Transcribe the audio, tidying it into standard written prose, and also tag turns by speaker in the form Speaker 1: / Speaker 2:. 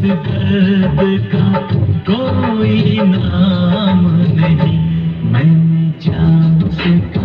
Speaker 1: दर्द का कोई नाम नहीं, मैंने जान से